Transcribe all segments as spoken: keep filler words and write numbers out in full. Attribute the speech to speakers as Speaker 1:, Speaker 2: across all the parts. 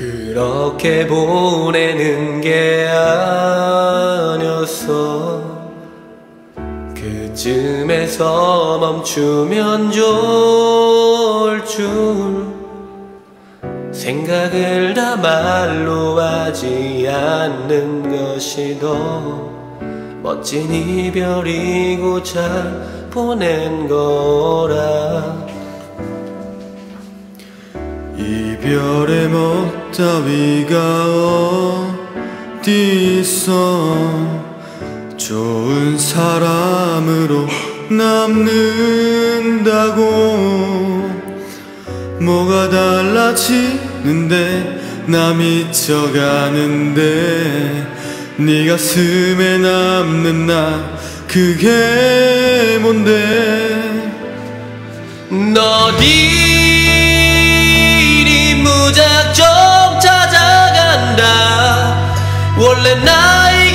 Speaker 1: 그렇게 보내는 게 아니었어. 그쯤에서 멈추면 좋을 줄 생각을 다 말로 하지 않는 것이 더 멋진 이별이고 잘 보낸 거라.
Speaker 2: 이별의 멋 따위가 어디 있어. 좋은 사람으로 남는다고 뭐가 달라지는데 나 미쳐가는데 네 가슴에 남는 나 그게 뭔데.
Speaker 1: 너들이 무작정 찾아간다. 원래 나의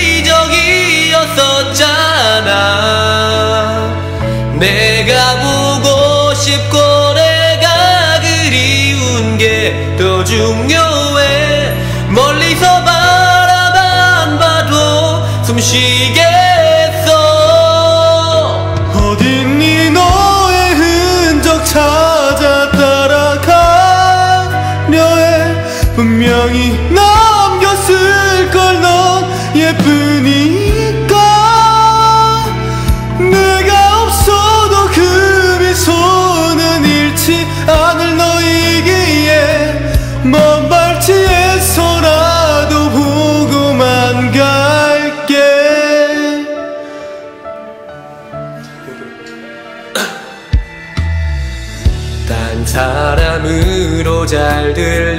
Speaker 1: 기적이었었잖아. 내가 보고 싶고 내가 그리운 게 더 중요해. 멀리서 바라만 봐도 숨쉬겠어.
Speaker 2: 어딨니 너의 흔적 찾아 따라가려 해. 분명히 남겼을 걸 넌 예쁘니까. 내가 없어도 그 미소는 잃지 않을 너이기에 먼 발치에서라도 보고만 갈게.
Speaker 1: 딴 사람으로 잘들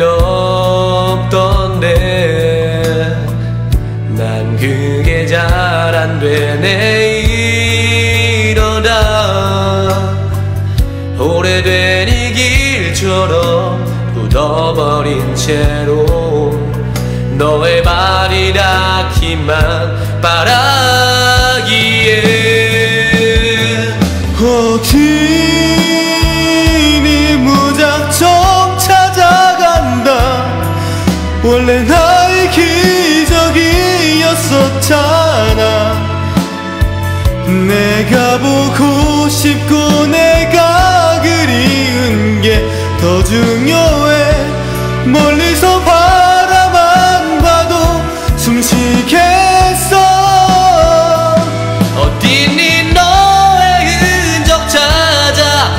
Speaker 1: 넘던데 난 그게 잘 안 되네. 이러다 오래된 이 길처럼 굳어버린 채로 너의 말이 닿기만 바라기에.
Speaker 2: 어디니 무작정 찾아간다. 원래 나의 기적이었었잖아. 내가 보고 싶고 내가 그리운 게 더 중요해. 멀리서 바라만 봐도 숨쉬겠어.
Speaker 1: 어디니 너의 흔적 찾아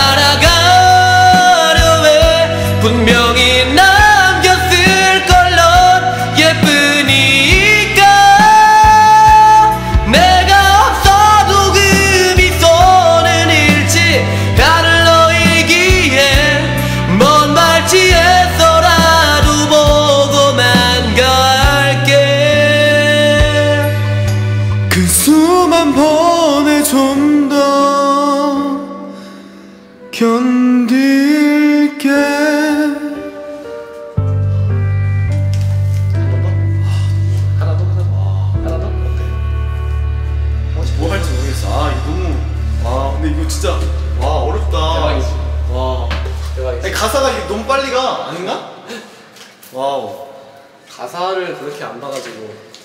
Speaker 1: 따라가려 해. 분명히 남겼을 걸 넌 예쁘니까. 내가 없어도 그 미소는 잃지 않을 너이기에 먼 발치에서라도 보고만 갈게.
Speaker 2: 그 수만 번에 좀 더 견딜게.
Speaker 3: 하나 더? 하나 더? 어때? 뭐 할지 모르겠어. 아 이거 너무. 와 근데 이거 진짜 와 어렵다.
Speaker 1: 대박이지.
Speaker 3: 와
Speaker 1: 대박이지.
Speaker 3: 아니, 가사가 이게 너무 빨리 가 아닌가? 와우.
Speaker 1: 가사를 그렇게 안 봐가지고